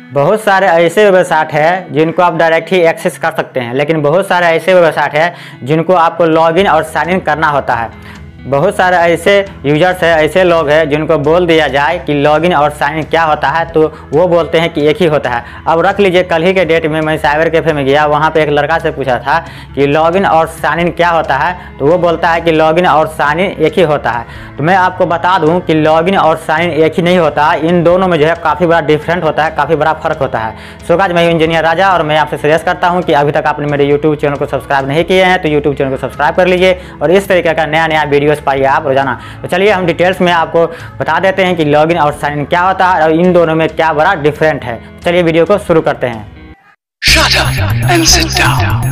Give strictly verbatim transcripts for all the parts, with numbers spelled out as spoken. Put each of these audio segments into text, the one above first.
बहुत सारे ऐसे वेबसाइट हैं जिनको आप डायरेक्ट ही एक्सेस कर सकते हैं, लेकिन बहुत सारे ऐसे वेबसाइट हैं जिनको आपको लॉगिन और साइन इन करना होता है। बहुत सारे ऐसे यूजर्स हैं, ऐसे लोग हैं जिनको बोल दिया जाए कि लॉगिन और साइन इन क्या होता है तो वो बोलते हैं कि एक ही होता है। अब रख लीजिए, कल ही के डेट में मैं साइबर कैफ़े में गया, वहाँ पे एक लड़का से पूछा था कि लॉगिन और साइन इन क्या होता है, तो वो बोलता है कि लॉगिन और साइन इन एक ही होता है। तो मैं आपको बता दूं कि लॉगिन और साइन इन एक ही नहीं होता, इन दोनों में जो है काफ़ी बड़ा डिफरेंट होता है, काफ़ी बड़ा फर्क होता है। सो गाइस, मैं हूं इंजीनियर राजा और मैं आपसे सजेस्ट करता हूं कि अभी तक आपने मेरे यूट्यूब चैनल को सब्सक्राइब नहीं किए हैं तो यूट्यूब चैनल को सब्सक्राइब कर लीजिए और इस तरीके का नया नया वीडियोस पाइए आप रोजाना। तो चलिए हम डिटेल्स में आपको बता देते हैं कि लॉगिन और साइन इन क्या होता है और इन दोनों में क्या बड़ा डिफरेंट है। चलिए वीडियो को शुरू करते हैं। Shut up and sit down.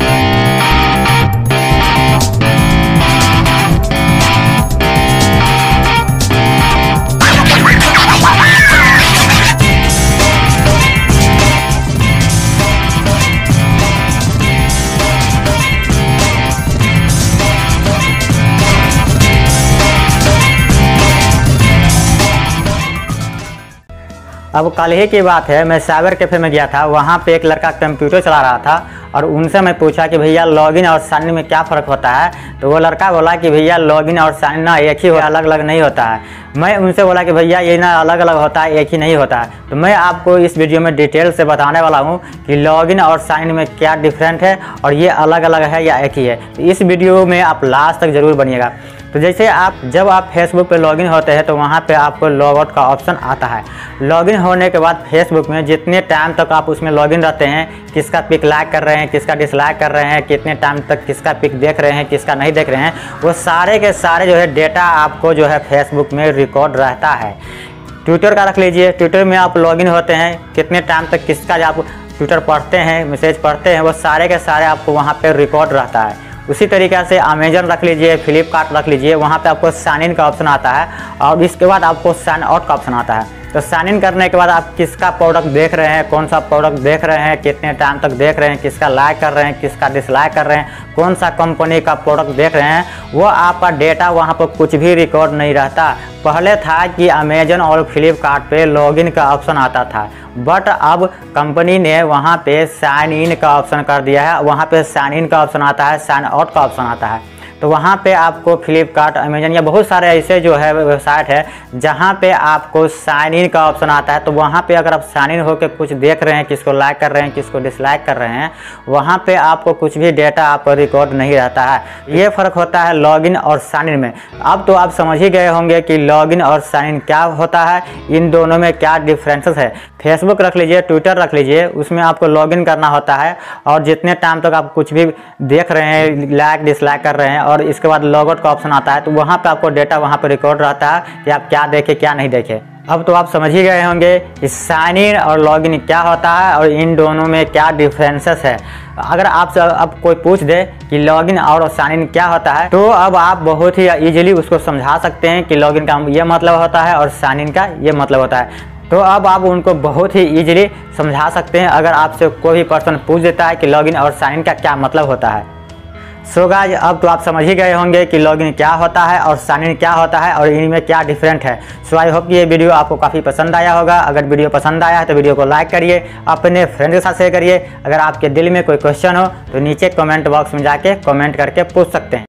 अब कल ही की बात है, मैं साइबर कैफ़े में गया था, वहाँ पे एक लड़का कंप्यूटर चला रहा था और उनसे मैं पूछा कि भैया लॉगिन और साइन इन में क्या फ़र्क होता है। तो वो लड़का बोला कि भैया लॉगिन और साइन इन ना एक ही हो, अलग अलग नहीं होता है। मैं उनसे बोला कि भैया ये ना अलग अलग होता है, एक ही नहीं होता है। तो मैं आपको इस वीडियो में डिटेल से बताने वाला हूँ कि लॉगिन और साइन इन में क्या डिफरेंट है और ये अलग अलग है या एक ही है। तो इस वीडियो में आप लास्ट तक ज़रूर बनिएगा। तो जैसे आप जब आप फेसबुक पे लॉगिन होते हैं तो वहाँ पे आपको लॉग आउट का ऑप्शन आता है। लॉगिन होने के बाद फेसबुक में जितने टाइम तक आप उसमें लॉगिन रहते हैं, किसका पिक लाइक कर रहे हैं, किसका डिसलाइक कर रहे हैं, कितने टाइम तक किसका पिक देख रहे हैं, किसका नहीं देख रहे हैं, वो सारे के सारे जो है डेटा आपको जो है फेसबुक में रिकॉर्ड रहता है। ट्विटर का रख लीजिए, ट्विटर में आप लॉगिन होते हैं, कितने टाइम तक किसका जो आप ट्विटर पढ़ते हैं, मैसेज पढ़ते हैं, वो सारे के सारे आपको वहाँ पर रिकॉर्ड रहता है। उसी तरीक़े से अमेजन रख लीजिए, फ्लिपकार्ट रख लीजिए, वहाँ पे आपको साइन इन का ऑप्शन आता है और इसके बाद आपको साइन आउट का ऑप्शन आता है। तो साइन इन करने के बाद आप किसका प्रोडक्ट देख रहे हैं, कौन सा प्रोडक्ट देख रहे हैं, कितने टाइम तक देख रहे हैं, किसका लाइक कर रहे हैं, किसका डिसलाइक कर रहे हैं, कौन सा कंपनी का प्रोडक्ट देख रहे हैं, वो आपका डेटा वहाँ पर कुछ भी रिकॉर्ड नहीं रहता। पहले था कि अमेजन और फ्लिपकार्ट पे लॉगिन का ऑप्शन आता था, बट अब कंपनी ने वहाँ पे साइन इन का ऑप्शन कर दिया है। वहाँ पे साइन इन का ऑप्शन आता है, साइन आउट का ऑप्शन आता है। तो वहाँ पे आपको फ्लिपकार्ट, अमेजन या बहुत सारे ऐसे जो है वेबसाइट है जहाँ पे आपको साइन इन का ऑप्शन आता है। तो वहाँ पे अगर आप साइन इन होकर कुछ देख रहे हैं, किसको लाइक कर रहे हैं, किसको डिसलाइक कर रहे हैं, वहाँ पे आपको कुछ भी डेटा आपको रिकॉर्ड नहीं रहता है। ये फ़र्क होता है लॉगिन और साइन इन में। अब तो आप समझ ही गए होंगे कि लॉगिन और साइन इन क्या होता है, इन दोनों में क्या डिफरेंसेस है। फेसबुक रख लीजिए, ट्विटर रख लीजिए, उसमें आपको लॉगिन करना होता है और जितने टाइम तक आप कुछ भी देख रहे हैं, लाइक डिसलाइक कर रहे हैं, और इसके बाद लॉग आउट का ऑप्शन आता है। तो वहाँ पे आपको डेटा वहाँ पे रिकॉर्ड रहता है कि आप क्या देखें क्या नहीं देखें। अब तो आप समझ ही गए होंगे कि साइन इन और लॉगिन क्या होता है और इन दोनों में क्या डिफरेंसेस है। अगर आपसे अब कोई पूछ दे कि लॉगिन और साइन इन क्या होता है तो अब आप बहुत ही इजीली उसको समझा सकते हैं कि लॉगिन का ये मतलब होता है और साइन इन का ये मतलब होता है। तो अब आप उनको बहुत ही इजीली समझा सकते हैं अगर आपसे कोई भी पर्सन पूछ देता है कि लॉगिन और साइन इन का क्या मतलब होता है। सो गाइस, अब तो आप समझ ही गए होंगे कि लॉगिन क्या होता है और साइन इन क्या होता है और इनमें क्या डिफरेंट है। सो आई होप कि ये वीडियो आपको काफ़ी पसंद आया होगा। अगर वीडियो पसंद आया है तो वीडियो को लाइक करिए, अपने फ्रेंड के साथ शेयर करिए। अगर आपके दिल में कोई क्वेश्चन हो तो नीचे कमेंट बॉक्स में जाके कमेंट करके पूछ सकते हैं।